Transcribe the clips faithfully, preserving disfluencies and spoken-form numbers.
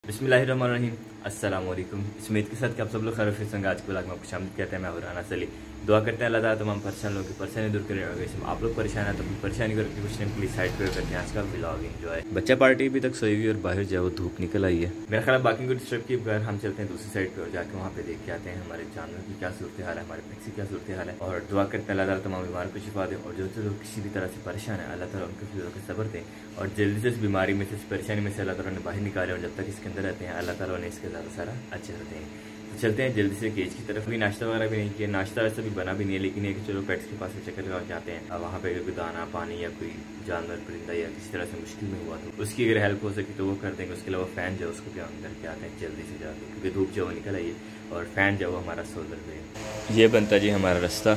बिस्मिल्लाहिर्रहमानिर्रहीम, अस्सलाम वालेकुम। इस उम्मीद के साथ कि आप सब लोग खैर से आज के ब्लॉग में आपको शामिल कहते हैं। मैं हुराना सली दुआ करते हैं अल्लाह ताला तमाम परेशान लोगों की परेशानी दूर करे। और आप लोग परेशान हैं तो अपनी परेशानी करके कुछ टाइम के लिए साइड पे करते हैं। आज का ब्लॉग एंजॉय। बच्चा पार्टी अभी तक सोई हुई और बाहर जो है वो धूप निकल आई है। मेरा ख्याल बाकी को डिस्टर्ब किए बगैर हम चलते हैं दूसरी साइड पे और जाके वहाँ पे देख के आते हैं हमारे जानवर की क्या सूरत हाल है, हमारे पेट की क्या सूरत हाल है। और दुआ करते हैं अल्लाह ताला तमाम बीमार को शिफा दे। और जो जो लोग किसी भी तरह से परेशान है अल्लाह ताला उनको फिर का सब्र दें और जल्दी से इस बीमारी में से इस परेशानी में से अल्लाह ताला ने बाहर निकाले। और जब तक इसके अंदर रहते हैं अल्लाह ताला ने इसके ज़्यादा सारा अच्छे होते हैं। तो चलते हैं जल्दी से केज की तरफ। भी नाश्ता वगैरह भी नहीं किया, नाश्ता वैसे भी बना भी नहीं है, लेकिन ये कि चलो पेट्स के पास चक्कर लगा के आते हैं। वहाँ पे कोई दाना पानी या कोई जानवर परिंदा या किसी तरह से मुश्किल में हुआ तो उसकी अगर हेल्प हो सके तो वो कर देंगे। उसके अलावा फ़ैन जो है उसको भी हम करके आते हैं जल्दी से जाकर, क्योंकि धूप जो निकल आई है और फ़ैन जो है हमारा सोलर पे। ये बनता जी हमारा रास्ता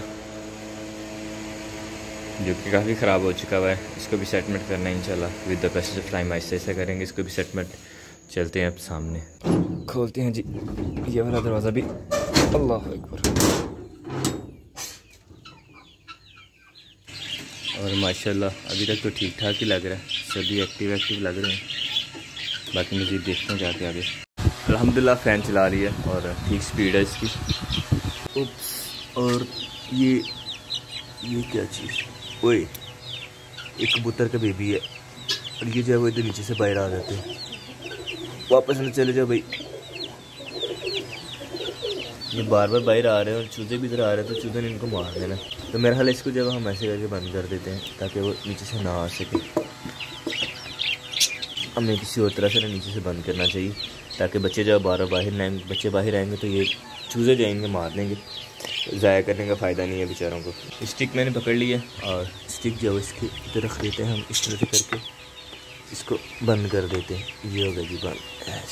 जो कि काफ़ी ख़राब हो चुका हुआ है। इसको भी सेटमेंट करना है इंशाल्लाह with the best of time. ऐसे ऐसे करेंगे, इसको भी सेटमेंट। चलते हैं अब सामने, खोलते हैं जी ये वाला दरवाज़ा भी। अल्लाह अकबर। और माशाल्लाह अभी तक तो ठीक ठाक ही लग रहा है, सभी एक्टिव एक्टिव लग रहे हैं। बाकी मज़ीद देखते हैं जाके आगे। अल्हम्दुलिल्लाह फ़ैन चला रही है और ठीक स्पीड है इसकी। उप्स, और ये ये क्या चीज़, ओए एक कबूतर का बेबी है और ये जो है वो इधर नीचे से बाहर आ जाते हैं। वापस न चले जाओ भाई, ये बार बार बाहर आ रहे हैं और चूजे भी इधर आ रहे हैं तो चूजे ने इनको मार देना। तो मेरा हाल इसको जब हम ऐसे करके बंद कर देते हैं ताकि वो नीचे से ना आ सके। हमें किसी और तरह से नीचे से बंद करना चाहिए ताकि बच्चे जब बार बाहर ना आएंगे, बच्चे बाहर आएंगे तो ये चूजे जाएंगे मार देंगे। ज़ाया करने का फ़ायदा नहीं है बेचारों को। स्टिक मैंने पकड़ लिया और स्टिक जो है इसके इधर रख देते हैं हम, इस तरह से करके इसको बंद कर देते हैं। ये हो गया जी बंद।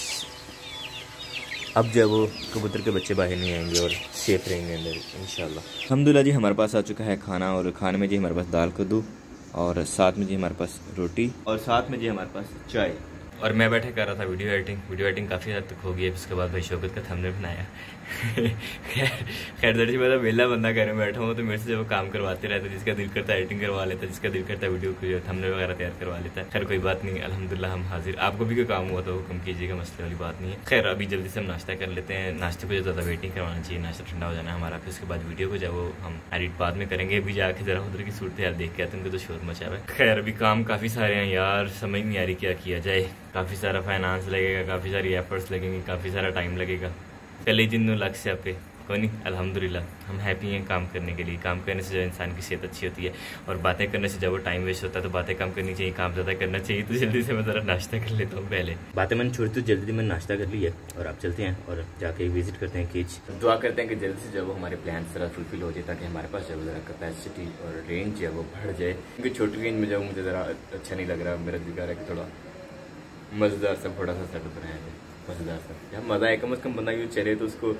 अब जब वो कबूतर के बच्चे बाहर नहीं आएंगे और सेफ रहेंगे अंदर इंशाल्लाह। अल्हम्दुलिल्लाह जी हमारे पास आ चुका है खाना। और खाने में जी हमारे पास दाल कद्दू और साथ में जी हमारे पास रोटी और साथ में जी हमारे पास चाय। और मैं बैठे कर रहा था वीडियो एडिटिंग। वीडियो एडिटिंग काफ़ी हद तक हो गई है। उसके बाद भाई शौकत का थंबनेल बनाया। खैर खैर दर्जी मैं तो वेला बंदा घर में बैठा हूँ तो मेरे से जब वो काम करवाते रहते, जिसका दिल करता है एडिटिंग करवा लेता है, जिसका दिल करता है वीडियो को थंबनेल वगैरह तैयार करवा लेता है। खैर कोई बात नहीं, अल्हम्दुलिल्लाह हम हाजिर। आपको भी कोई काम हुआ तो हुक्म कीजिएगा, मसले वाली बात नहीं है। खैर अभी जल्दी से हम नाश्ता कर लेते हैं। नाश्ते को ज़्यादा वेटिंग करवाना चाहिए, नाश्ता ठंडा हो जाना है हमारा। फिर उसके बाद वीडियो को जो वो हम एडिट बाद में करेंगे। अभी जाके जरा उधर की सूरत यार देख के आते हैं, उनको तो शोर मचा हुआ है। खैर अभी काम काफ़ी सारे हैं यार, समझ नहीं आ रही क्या किया जाए। काफ़ी सारा फाइनेंस लगेगा, काफ़ी सारी एफर्ट्स लगेंगे, काफ़ी सारा टाइम लगेगा। कल ही दिन लग से आप पे कोई नहीं, अल्हम्दुलिल्लाह हम हैप्पी हैं काम करने के लिए। काम करने से जो इंसान की सेहत अच्छी होती है और बातें करने से जब वो टाइम वेस्ट होता है तो बातें कम करनी चाहिए, काम ज़्यादा करना चाहिए। तो जल्दी से मैं ज़रा नाश्ता कर लेता हूँ पहले। बातें मैंने छोड़ी तो जल्दी मैंने नाश्ता कर लिया और आप चलते हैं और जाके विजिट करते हैं केज। दुआ करते हैं कि जल्दी से जब वो हमारे प्लान ज़रा फुलफिल हो जाए ताकि हमारे पास जब ज़रा कैपेसिटी और रेंज जो है वो बढ़ जाए। क्योंकि छोटी रेंज में जब मुझे ज़रा अच्छा नहीं लग रहा, मेरा दिल कर रहा है कि थोड़ा मज़ेदार सा थोड़ा सा सेटअप बनाया जाए, मज़ेदार सा। यार मज़ा है, कम अज़ कम बंदा यूँ चले तो उसको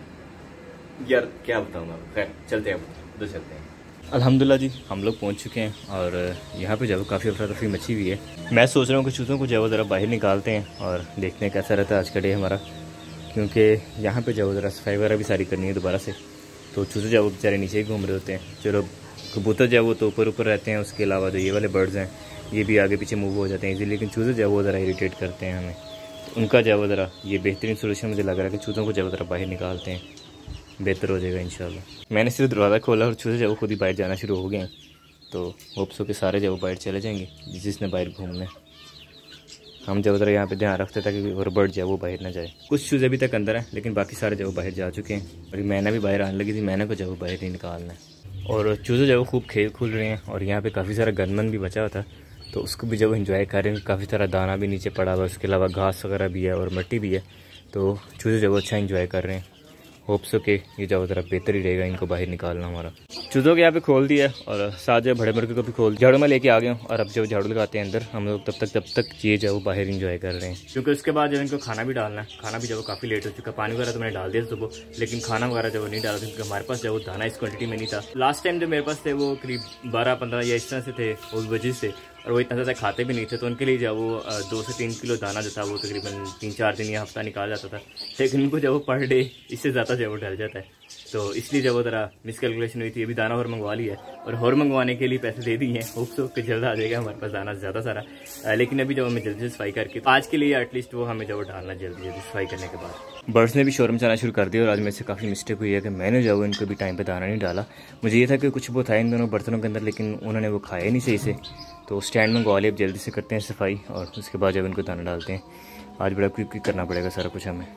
यार क्या बताऊँ मैं। खैर चलते हैं, उधर चलते हैं। अल्हम्दुलिल्लाह जी हम लोग पहुंच चुके हैं और यहाँ पे जब काफ़ी अफरा तफरी मची हुई है। मैं सोच रहा हूँ कि चूज़ों को जब ज़रा बाहर निकालते हैं और देखते हैं कैसा रहता है आज का डे हमारा। क्योंकि यहाँ पे जब ज़रा सफाई वगैरह भी सारी करनी है दोबारा से, तो चूज़े जब बेचारे नीचे ही घूम रहे होते हैं। चलो कबूतर जब वो तो ऊपर ऊपर रहते हैं, उसके अलावा जो ये वाले बर्ड्स हैं ये भी आगे पीछे मूव हो जाते हैं इजीली। लेकिन चूज़े जब वो ज़रा इरिटेट करते हैं हमें, तो उनका जब वो ज़रा ये बेहतरीन सोल्यूशन मुझे लग रहा है कि चूज़ों को जब ज़रा बाहर निकालते हैं, बेहतर हो जाएगा इंशाल्लाह। मैंने सिर्फ दरवाज़ा खोला और चूज़े जब वो खुद ही बाहर जाना शुरू हो गए हैं, तो होप्स हो के सारे जब बाहर चले जाएंगे जिसने बाहर घूमना है। हम जब ज़रा यहाँ पे ध्यान रखते ताकि और बर्ड जो है वो बाहर ना जाए। कुछ चूज़े अभी तक अंदर हैं लेकिन बाकी सारे जब बाहर जा चुके हैं। और मैना भी बाहर आने लगी थी, मैना को जब बाहर नहीं निकालना है। और चूज़े जब खूब खेल खुल रहे हैं और यहाँ पर काफ़ी सारा गनमन भी बचा हुआ था तो उसको भी जब एंजॉय कर रहे हैं। काफ़ी सारा दाना भी नीचे पड़ा हुआ है, उसके अलावा घास वगैरह भी है और मिट्टी भी है। तो चूज़े जब अच्छा एंजॉय कर रहे हैं। होप्स हो के ये जब ज़रा बेहतर ही रहेगा इनको बाहर निकालना हमारा। चूज़ों के यहाँ पे खोल दिया और साथ जो बड़े मुर्गे को भी खोल झाड़ू में लेके आ गए हूँ। और अब जब झाड़ू लगाते हैं अंदर हम लोग, तब तक तब तक ये जो बाहर इंजॉय कर रहे हैं। क्योंकि उसके बाद जब इनको खाना भी डालना है, खाना भी जब काफ़ी लेट हो चुका। पानी वगैरह तो मैंने डाल दिया सुबह, लेकिन खाना वगैरह जब नहीं डाला क्योंकि हमारे पास जब दाना इस क्वान्टिटी में नहीं था। लास्ट टाइम जो मेरे पास थे वो करीब बारह पंद्रह या इस तरह से थे उस वजह से, और वो इतना ज़्यादा खाते भी नहीं थे। तो उनके लिए जब वो दो से तीन किलो दाना जो था वो तकरीबन तीन चार दिन या हफ्ता निकाल जाता था। लेकिन उनको जब वो पर डे इससे ज़्यादा जब वो डल जाता है तो इसलिए जब वो ज़रा मिसकैलकुलेशन हुई थी। अभी दाना और मंगवा लिया है और और मंगवाने के लिए पैसे दे दिए हैं। होप्स हो कि जल्द आ जाएगा हमारे पास दाना ज़्यादा सारा। आ, लेकिन अभी जब हमें जल्दी से सफाई करके तो आज के लिए एटलीस्ट वो हमें जब डालना जल्दी जल्दी सफाई करने के बाद। बर्ड्स ने भी शोर मचाना शुरू कर दिया और आज मेरे से काफ़ी मिस्टेक हुई है कि मैंने जो इनको भी टाइम पर दाना नहीं डाला। मुझे ये था कि कुछ वो था इन दोनों बर्तनों के अंदर, लेकिन उन्होंने वो खाया नहीं सही से। तो स्टैंड मंगवा लिया, अब जल्दी से करते हैं सफाई और उसके बाद जब इनको दाना डालते हैं। आज बड़ा क्विक क्विक करना पड़ेगा सारा कुछ हमें।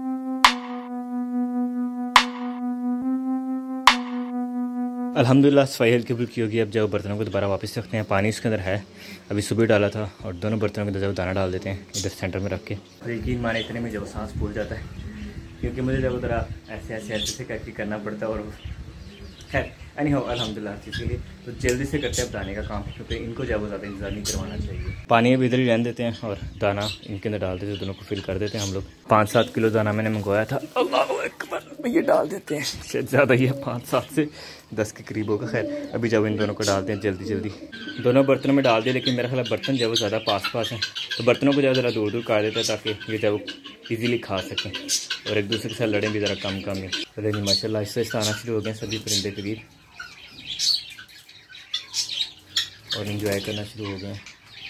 अल्हम्दुलिल्लाह सफाई हल्की फुल्की होगी। अब जब बर्तनों को दोबारा वापस रखते हैं, पानी उसके अंदर है, अभी सुबह डाला था, और दोनों बर्तनों के अंदर जब दाना डाल देते हैं इधर सेंटर में रख के। यकीन माने इतने में जब सांस फूल जाता है, क्योंकि मुझे जब ज़रा ऐसे ऐसे ऐसे से करके करना पड़ता है। और खैर एनी हो अल्हम्दुलिल्लाह चीज़ के लिए तो जल्दी से करते हैं अब दाने का काम, क्योंकि इनको जब ज़्यादा इंतजार नहीं करवाना चाहिए। पानी अब इधर ही रहने देते हैं और दाना इनके अंदर डाल देते हैं, दोनों को फिल कर देते हैं हम लोग। पाँच सात किलो दाना मैंने मंगवाया था, अल्लाह ये डाल देते हैं, शायद ज़्यादा ही है, पाँच सात से दस के करीब होगा। खैर अभी जब इन दोनों को डालते हैं जल्दी जल्दी, दोनों बर्तनों में डाल दिए, लेकिन मेरा ख्याल बर्तन जब ज़्यादा पास पास हैं तो बर्तनों को ज़्यादा ज़रा दूर दूर कर देते हैं ताकि ये जब ईज़िली खा सकें और एक दूसरे के साथ लड़ें भी ज़रा कम कम ही। लेकिन माशाल्लाह इससे इससे आना शुरू हो गए सभी परिंदे करीब और इंजॉय करना शुरू हो गए।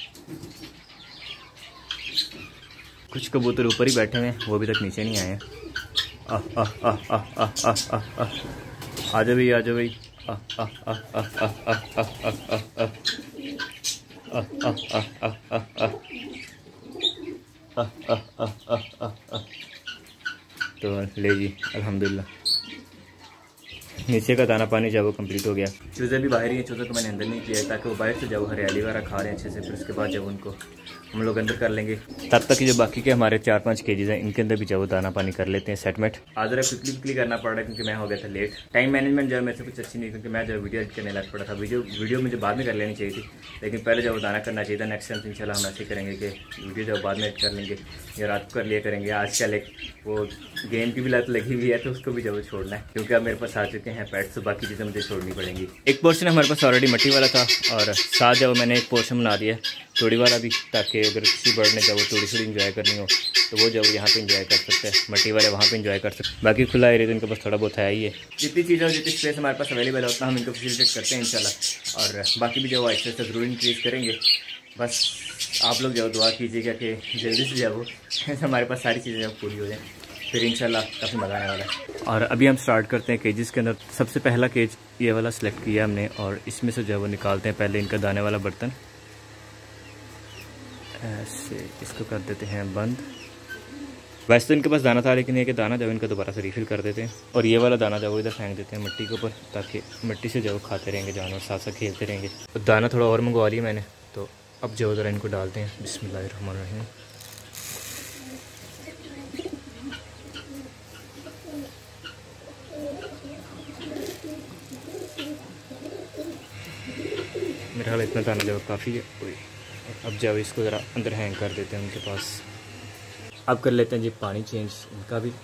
कुछ कबूतर ऊपर ही बैठे हुए हैं, वो अभी तक नीचे नहीं आए हैं। आ आ आ आ आ आ आ आ आ जाओ भाई, आ जाओ भाई, आ आ आ आ आ आ आ आ आ आ आ आ। तो ले जी अल्हम्दुलिल्लाह नीचे का दाना पानी जब वो कंप्लीट हो गया। चूज़े भी बाहर ही हैं, चूज़े को मैंने अंदर नहीं किया है ताकि वो बाहर से जब हरियाली वगैरह खा रहे हैं अच्छे से, फिर उसके बाद जब उनको हम लोग अंदर कर लेंगे। तब तक जो बाकी के हमारे चार पाँच केजीज हैं इनके अंदर भी जब वो दाना पानी कर लेते हैं सेटमेंट। आज जरा क्विकली क्विकली करना पड़ रहा है क्योंकि मैं हो गया था लेट। टाइम मैनेजमेंट जो है मेरे से कुछ अच्छी नहीं, क्योंकि मैं जो वीडियो एडिट करने लग पड़ा था। वीडियो वीडियो मुझे बाद में कर लेनी चाहिए थी, लेकिन पहले जब वो दाना करना चाहिए था। नेक्स्ट टाइम इंशाल्लाह हम ऐसे करेंगे कि वीडियो जब बाद में एडिट कर लेंगे या रात को कर लिया करेंगे। आजकल एक वो गेम की भी लत लगी हुई है तो उसको भी जब छोड़ना है, क्योंकि अब मेरे पास आ चुके हैं पेट्स, तो बाकी चीज़ें मुझे छोड़नी पड़ेंगी। एक पोर्शन हमारे पास ऑलरेडी मट्टी वाला था और साथ जब मैंने एक पोर्शन बना दिया तोड़ी वाला भी, ताकि अगर किसी बर्ड ने जब वो थोड़ी थोड़ी इंजॉय करनी हो तो वो जब यहाँ पे इंजॉय कर सकते हैं, मट्टी वाले वहाँ पे इंजॉय कर सकते हैं। बाकी खुला एरिया तो इनके पास थोड़ा बहुत है ही है। जितनी चीज़ें जितनी स्पेस हमारे पास अवेलेबल है उतना हम इनको फैसिलिटेट करते हैं इंशाल्लाह। और बाकी भी जो आहिस्ता आहिस्ता ज़रूर इंक्रीज़ करेंगे। बस आप लोग जो दुआ कीजिएगा कि जल्दी से जब हमारे पास सारी चीज़ें जब पूरी हो जाएँ, फिर इंशाल्लाह काफ़ी मज़ा आने वाला है। और अभी हम स्टार्ट करते हैं केजेस के अंदर। सबसे पहला केज ये वाला सिलेक्ट किया हमने और इसमें से जो वो निकालते हैं पहले इनका दाने वाला बर्तन, ऐसे इसको कर देते हैं बंद। वैसे तो इनके पास दाना था, लेकिन ये कि दाना जब इनका दोबारा से रिफ़िल कर देते हैं और ये वाला दाना जब वो इधर फेंक देते हैं मिट्टी के ऊपर, ताकि मिट्टी से जब खाते रहेंगे जानवर, साथ साथ खेलते रहेंगे। तो दाना थोड़ा और मंगवा लिया मैंने, तो अब जो ज़रा इनको डालते हैं। बिस्मिल्लाहिर्रहमानिर्रहीम। मेरा ख्याल इतना दाना जब काफ़ी है। अब जब इसको ज़रा अंदर हैंग कर देते हैं उनके पास। अब कर लेते हैं जी पानी चेंज इनका भी।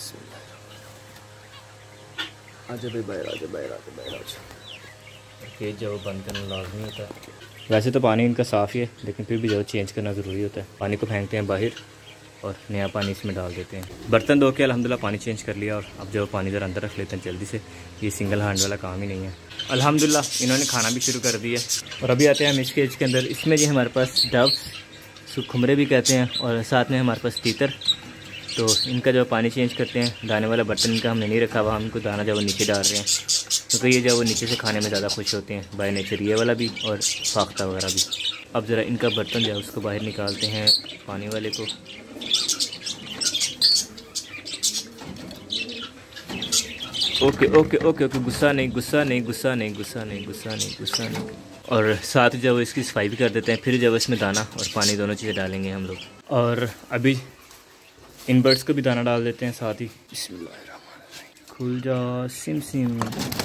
आजा भाई बाहर, आजा बाहर, आजा बाहर, आजा। केज जब बंद करना लाजमी होता है। वैसे तो पानी इनका साफ़ ही है, लेकिन फिर भी जब चेंज करना ज़रूरी होता है। पानी को फेंकते हैं बाहर और नया पानी इसमें डाल देते हैं। बर्तन धो के अल्हम्दुलिल्लाह पानी चेंज कर लिया और अब जब पानी ज़रा अंदर रख लेते हैं जल्दी से। ये सिंगल हैंड वाला काम ही नहीं है। अल्हम्दुलिल्लाह इन्होंने खाना भी शुरू कर दिया। और अभी आते हैं हम इस केज के अंदर। इसमें जी हमारे पास डव, सुखुमरे भी कहते हैं, और साथ में हमारे पास तीतर। तो इनका जब पानी चेंज करते हैं, दाने वाला बर्तन इनका हमने नहीं रखा हुआ, हम इनको दाना जब वो नीचे डाल रहे हैं, क्योंकि ये जब वो नीचे से खाने में ज़्यादा खुश होते हैं बाय नेचर, ये वाला भी और फाख्ता वगैरह भी। अब ज़रा इनका बर्तन जो है उसको बाहर निकालते हैं, पानी वाले को। ओके ओके ओके ओके, गुस्सा नहीं गुस्सा नहीं गुस्सा नहीं गुस्सा नहीं गुस्सा नहीं गुस्सा नहीं। और साथ ही जब इसकी सफाई भी कर देते हैं, फिर जब इसमें दाना और पानी दोनों चीज़ें डालेंगे हम लोग। और अभी इन बर्ड्स को भी दाना डाल देते हैं साथ ही। बिस्मिल्लाहिर्रहमानिर्रहीम। खुल जा सिम सिम,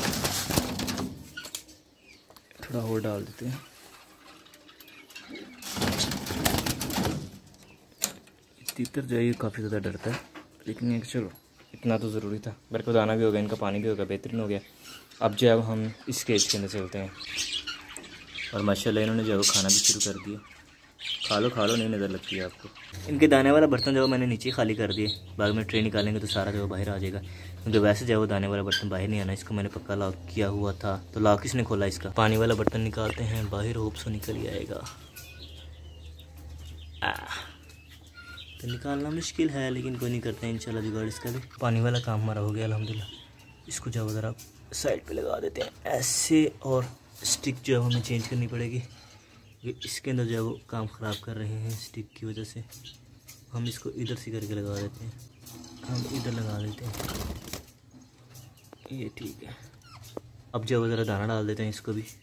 थोड़ा और डाल देते हैं। तीतर जो है काफ़ी ज़्यादा डरता है, लेकिन ये चलो इतना तो ज़रूरी था। मेरे को दाना भी हो गया, इनका पानी भी हो गया, बेहतरीन हो गया। अब जो है हम इस केज के अंदर चलते हैं और माशाल्लाह इन्होंने जो है खाना भी शुरू कर दिया। खा लो खा लो, नहीं नज़र लगती है आपको। इनके दाने वाला बर्तन जो मैंने नीचे खाली कर दिए, बाद में ट्रे निकालेंगे तो सारा जो बाहर आ जाएगा, क्योंकि वैसे जो वो दाने वाला बर्तन बाहर नहीं आना। इसको मैंने पक्का लॉक किया हुआ था, तो लॉक किसने खोला इसका। पानी वाला बर्तन निकालते हैं बाहर, होप सो निकल ही आएगा। आ, तो निकालना मुश्किल है, लेकिन कोई नहीं, करते हैं इंशाल्लाह जुगाड़ इसका भी। पानी वाला काम हमारा हो गया अल्हम्दुलिल्लाह। इसको जो ज़रा साइड पे लगा देते हैं ऐसे, और स्टिक जो है हमें चेंज करनी पड़ेगी, ये इसके अंदर जो है वो काम ख़राब कर रहे हैं स्टिक की वजह से। हम इसको इधर से करके लगा देते हैं, हम इधर लगा देते हैं, ये ठीक है। अब जो ज़रा दाना डाल देते हैं इसको भी।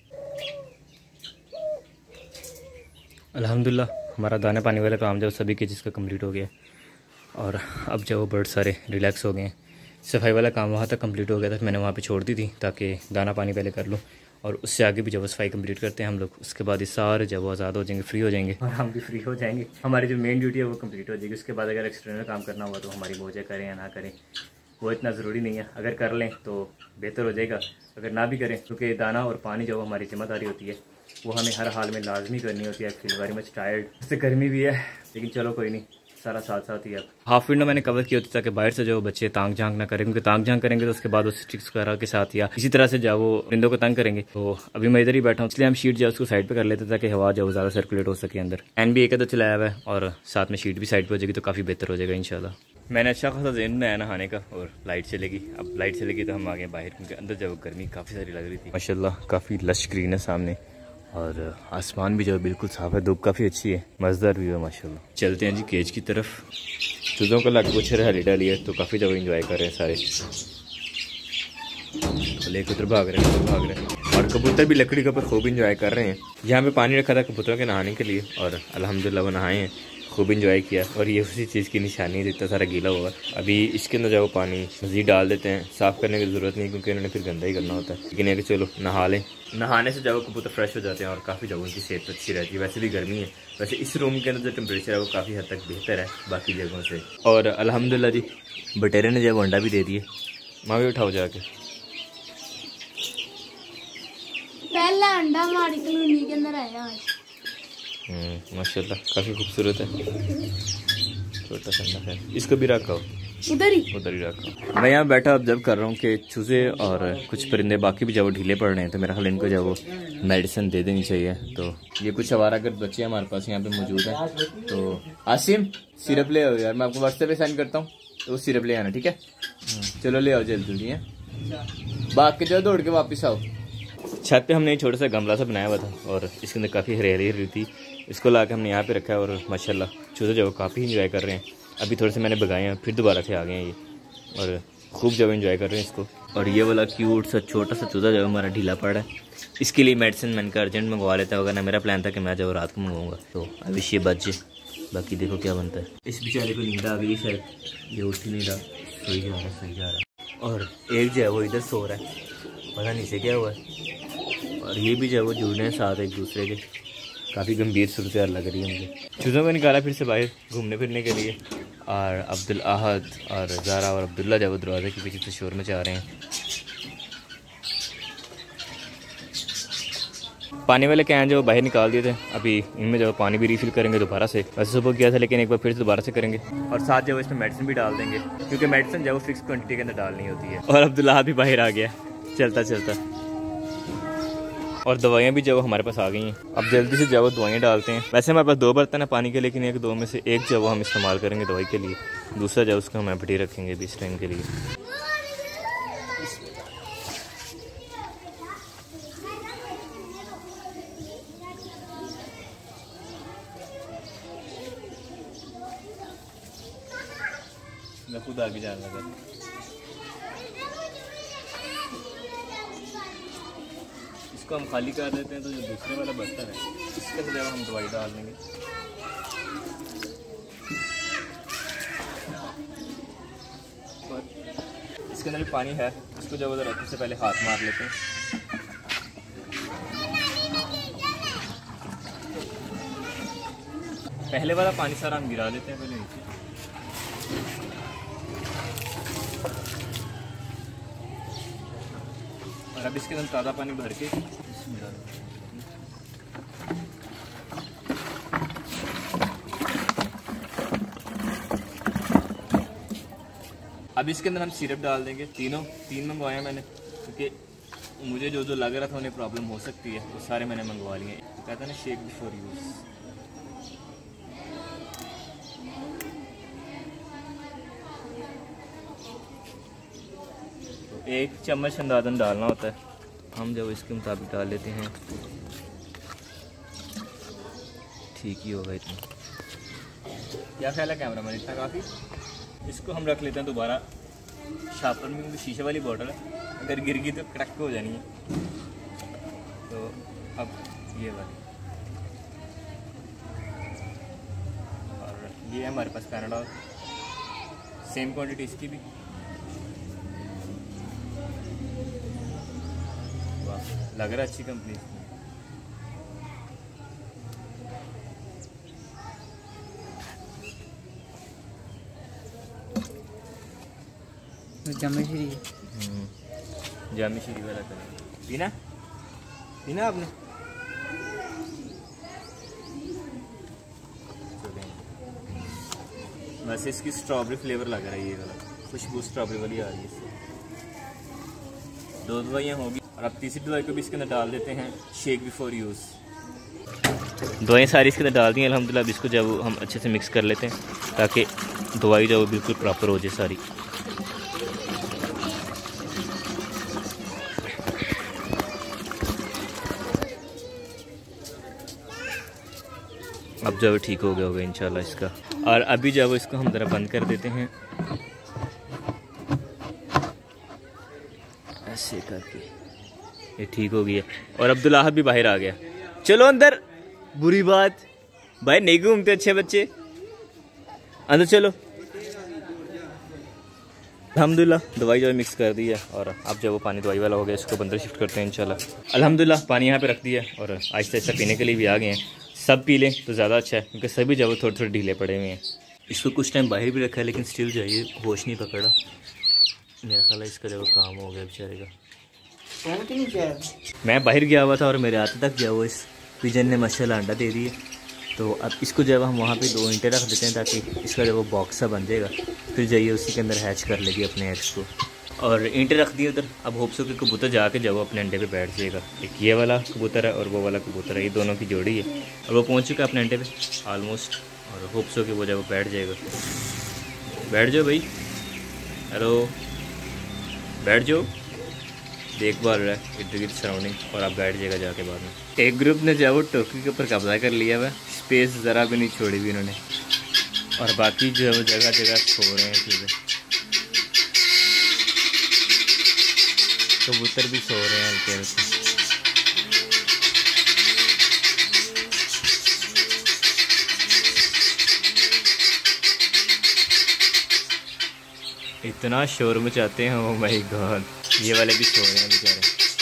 अल्हम्दुलिल्लाह हमारा दाना पानी वाला काम जो सभी के जिसका कंप्लीट हो गया, और अब जो वो बर्ड सारे रिलैक्स हो गए हैं। सफाई वाला काम वहाँ तक कंप्लीट हो गया था, मैंने वहाँ पे छोड़ दी थी ताकि दाना पानी पहले कर लूँ, और उससे आगे भी जब सफाई कंप्लीट करते हैं हम लोग, उसके बाद ये सारे जब वो आज़ाद हो जाएंगे, फ्री हो जाएंगे, और हम भी फ्री हो जाएंगे। हमारी जो मेन ड्यूटी है वो कंप्लीट हो जाएगी। उसके बाद अगर एक्सटर्नल काम करना हुआ तो हमारी मौजें करें या ना करें वो इतना ज़रूरी नहीं है। अगर कर लें तो बेहतर हो जाएगा, अगर ना भी करें, क्योंकि दाना और पानी जो हमारी जिम्मेदारी होती है वो हमें हर हाल में लाजमी करनी होती है। फील वेरी मच टायर्ड, इससे गर्मी भी है, लेकिन चलो कोई नहीं, सारा साथ साथ ही है। हाफ विंडो मैंने कवर किया होता ताकि बाहर से जो बच्चे तांग झांक ना करें, क्योंकि तांग झांक करेंगे तो उसके बाद वो स्टिक्स वगैरह के साथ या इसी तरह से जो वो विंडो को तंग करेंगे। तो अभी मैं इधर ही बैठा हूँ, इसलिए हम शीट जो उसको साइड पे कर लेते ताकि हवा जो ज़्यादा सर्कुलेट हो सके अंदर। फैन भी एक अदर चलाया हुआ है, और साथ में शीट भी साइड पर हो जाएगी तो काफ़ी बेहतर हो जाएगा इंशाल्लाह। मैंने अच्छा खासा ज़हन बनाया नहाने का, और लाइट चलेगी। अब लाइट चलेगी तो हम आ गए बाहर, क्योंकि अंदर जब गर्मी काफ़ी सारी लग रही थी। माशाल्लाह काफ़ी लश ग्रीन है सामने, और आसमान भी जो बिल्कुल साफ है, धूप काफ़ी अच्छी है, मज़ेदार व्यू है माशाल्लाह। चलते हैं जी केज की तरफ। चूज़ों को लग कुछ हली डाली है तो काफ़ी जगह इंजॉय कर रहे हैं सारे, लेकर उधर भाग रहे हैं, भाग रहे हैं, और कबूतर भी लकड़ी के ऊपर खूब इंजॉय कर रहे हैं। यहाँ पे पानी रखा था कबूतरों के नहाने के लिए, और अल्हम्दुलिल्लाह वो नहाए हैं, खूब इंजॉय किया, और ये उसी चीज़ की निशानी है, इतना सारा गीला हुआ। अभी इसके अंदर जो पानी मज़ीद डाल देते हैं, साफ़ करने की ज़रूरत नहीं, क्योंकि उन्होंने फिर गंदा ही करना होता है। लेकिन ये कि चलो नहा लें, नहाने से जब कबूतर फ्रेश हो जाते हैं और काफ़ी जगहों की सेहत अच्छी रहती है। वैसे भी गर्मी है, वैसे इस रूम के अंदर जो टेम्परेचर है वो काफ़ी हद तक बेहतर है बाकी जगहों से। और अल्हम्दुलिल्लाह जी बटेरे ने जब अंडा भी दे दिए। माँ भी उठाओ जाके, पहला अंडा हमारी कॉलोनी के अंदर आया आज। माशाल्लाह काफ़ी खूबसूरत है, छोटा सा अंडा है। इसको भी रखा हो उधर ही उधर ही रखा। मैं यहाँ बैठा ऑब्जर्व कर रहा हूँ कि चूज़े और कुछ परिंदे बाकी भी जब ढीले पड़ रहे हैं, तो मेरा ख्याल इनको जब वो मेडिसिन दे देनी चाहिए। तो ये कुछ आवारागर्द बच्चे हमारे पास यहाँ पे मौजूद हैं। तो आसिम सिरप ले आओ यार, मैं आपको व्हाट्सएप पे सेंड करता हूँ, तो वो सिरप ले आना, ठीक है? चलो ले आओ जल्दी जल्दी है, भाग के जाओ, दौड़ के वापस आओ। छत पे हमने एक छोटा सा गमला सा बनाया हुआ था, और इसके अंदर काफ़ी हरियाली हरी थी, इसको ला के हमने यहाँ पे रखा है, और माशाल्लाह चूज़े जो काफ़ी इंजॉय कर रहे हैं। अभी थोड़े से मैंने भगाए हैं, फिर दोबारा से आ गए हैं ये, और खूब जब इंजॉय कर रहे हैं इसको। और ये वाला क्यूट सा छोटा सा चूज़ा जो हमारा ढीला पड़ा है, इसके लिए मेडिसिन मैंने कहा अर्जेंट मंगवा लेता होगा ना। मेरा प्लान था कि मैं जब रात को मंगवाऊँगा, तो अभी ये बच जाए, बाकी देखो क्या बनता है। इस बेचारे को नींद आ गई शायद, ये उठ ही नहीं रहा, सोई जा रहा सोई जा रहा। और एक जो है वो इधर सो रहा है, पता नहीं से क्या हुआ है। और ये भी जो है वो जुड़ने हैं साथ एक दूसरे के, काफ़ी गंभीर सूरत लग रही है मुझे। चूज़ों को निकाला फिर से बाहर घूमने फिरने के लिए, और अब्दुल अहद और ज़ारा और अब्दुल्ला जब दरवाजे के पीछे से शोर मचा रहे हैं। पानी वाले कैन जो बाहर निकाल दिए थे, अभी इनमें जो पानी भी रिफ़िल करेंगे दोबारा से। वैसे सुबह किया था, लेकिन एक बार फिर से दोबारा से करेंगे, और साथ जो इसमें मेडिसिन भी डाल देंगे, क्योंकि मेडिसिन जो फिक्स क्वान्टिटी के अंदर डालनी होती है। और अब्दुल्ला भी बाहर आ गया चलता चलता, और दवाइयाँ भी जो हमारे पास आ गई हैं। अब जल्दी से जो दवाइयाँ डालते हैं। वैसे हमारे पास दो बर्तन है पानी के, लेकिन एक दो में से एक जो हम इस्तेमाल करेंगे दवाई के लिए, दूसरा जो उसको हम एम्प्टी रखेंगे भी इस टाइम के लिए। मैं खुद आगे जाने लगा, इसको हम खाली कर देते हैं, तो जो दूसरे वाला बर्तन है इसके अंदर हम दवाई डाल देंगे। इसके अंदर भी पानी है, इसको जब उधर रखने से पहले हाथ मार लेते हैं। पहले वाला पानी सारा हम गिरा देते हैं पहले नीचे, और अब इसके अंदर ताज़ा पानी भर के इसमें डाल देते हैं। अब इसके अंदर हम सिरप डाल देंगे। तीनों तीन मंगवाए हैं मैंने, क्योंकि मुझे जो जो लग रहा था उन्हें प्रॉब्लम हो सकती है वो सारे मैंने मंगवा लिए। तो कहता है ना शेक बिफोर यूज़। तो एक चम्मच अंदाजन डालना होता है, हम जब इसके मुताबिक डाल लेते हैं ठीक ही होगा इतना। क्या ख्याल है कैमरा मैन, इतना काफ़ी। इसको हम रख लेते हैं दोबारा शापर में, क्योंकि शीशे वाली बॉटल है, अगर गिर गई तो क्रैक हो जानी है। तो अब ये वाली, और ये है हमारे पास पैनाडॉल, सेम क्वांटिटी इसकी भी। वाह, लग रहा है अच्छी कंपनी इसकी। जामे श्री जामे श्री वाला करें। पीना पीना आपने? बस इसकी स्ट्रॉबेरी फ्लेवर लग रहा है, ये वाला खुशबू स्ट्रॉबेरी वाली आ रही है इससे। दो दवाइयाँ होगी और अब तीसरी दवाई को भी इसके अंदर डाल देते हैं, शेक बिफोर यूज़। दवाइयाँ सारी इसके अंदर डाल दी हैं अल्हम्दुलिल्लाह। अब इसको जब हम अच्छे से मिक्स कर लेते हैं ताकि दवाई जो बिल्कुल प्रॉपर हो जाए सारी। अब जब ठीक हो गया होगा इंशाल्लाह इसका। और अभी जब इसको हम ज़रा बंद कर देते हैं ऐसे करके, ये ठीक हो गया। और अब्दुल्लाह भी बाहर आ गया। चलो अंदर, बुरी बात भाई नहीं घूमते अच्छे बच्चे, अंदर चलो। अल्हम्दुलिल्लाह दवाई जो मिक्स कर दी है, और अब जब वो पानी दवाई वाला हो गया इसको अंदर शिफ्ट करते हैं इंशाल्लाह। अल्हम्दुलिल्लाह पानी यहाँ पे रख दिया और आहिस्ता आहिस्ता पीने के लिए भी आ गए हैं। सब पी लें तो ज़्यादा अच्छा है, क्योंकि सभी जब थोड़े थोड़े ढीले पड़े हुए हैं। इसको कुछ टाइम बाहर भी रखा है लेकिन स्टिल जाइए होश नहीं पकड़ा। मेरा ख्याल है इसका जब काम हो गया बेचारे का। मैं बाहर गया हुआ था और मेरे हाथ तक गया हुआ इस पिजन ने माशाल्लाह अंडा दे दिए। तो अब इसको जब हम वहाँ पे दो इंटे रख देते हैं ताकि इसका जब वो बॉक्स सा बन जाएगा, फिर जाइए उसी के अंदर हैच कर लेगी अपने एग्स को। और इंटे रख दिए उधर। अब होप्सो के कबूतर जाके जब वो अपने अंडे पे बैठ जाएगा। एक ये वाला कबूतर है और वो वाला कबूतर है, ये दोनों की जोड़ी है और वो पहुँच चुका है अपने अंडे पे ऑलमोस्ट। और होप्सो के वो जब वो बैठ जाएगा। बैठ जाओ भाई, हेलो बैठ जाओ। देखभाल रहा है इर्द गिर्द सराउंडिंग, और आप बैठ जाएगा जाके बाद में। एक ग्रुप ने जब वो टोकी के ऊपर कब्जा कर लिया हुआ, स्पेस ज़रा भी नहीं छोड़ी भी इन्होंने। और बाकी जो है वो जगह जगह सो रहे हैं चीज़ें, कबूतर भी सो रहे हैं हल्के हल्के। इतना शोर मचाते हैं, ओ माय गॉड। ये वाले भी सो रहे हैं बेचारे।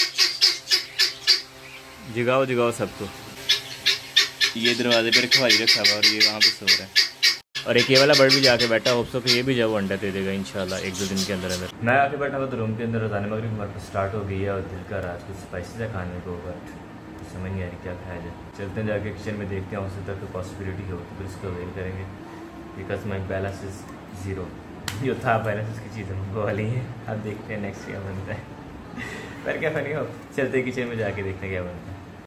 जगाओ जगाओ सबको। ये दरवाजे पे रखवाली रखा हुआ और ये वहाँ पे सो रहा है। और एक ये वाला बर्ड भी जाके बैठा, होप्सो कि ये भी जब अंडा दे देगा इंशाल्लाह एक दो दिन के अंदर अंदर। मैं आके बैठा हुआ तो रूम के अंदर रोज़ाना मगरिब हमारे पास स्टार्ट हो गई है और दिल का रात कुछ स्पाइसी है खाने को, बट समझ नहीं आ रही क्या खाया जाए। चलते हैं जाके किचन में देखते हैं, हो सकता है कोई पॉसिबिलिटी हो तो इसको अवेल करेंगे, because my balance is zero. जो था बैलेंस की चीज़ें मंगवा ली हैं, अब देखते हैं नेक्स्ट क्या बनता है। पर क्या फनी हो, चलते किचन में जाके देखते हैं क्या बनता है।